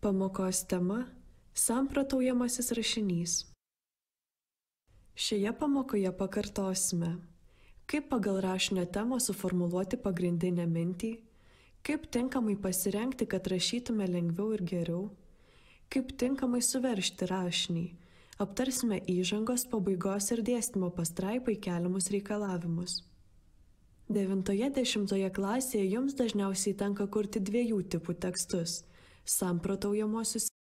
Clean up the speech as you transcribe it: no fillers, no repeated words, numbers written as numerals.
Pamokos tema – samprotaujamasis rašinys. Šioje pamokoje pakartosime, kaip pagal rašinio temą suformuluoti pagrindinę mintį, kaip tinkamai pasirengti, kad rašytume lengviau ir geriau, kaip tinkamai suveržti rašinį, aptarsime įžangos, pabaigos ir dėstymo pastraipai keliamus reikalavimus. 9-10 klasėje jums dažniausiai tenka kurti dviejų tipų tekstus – samprotaujamosius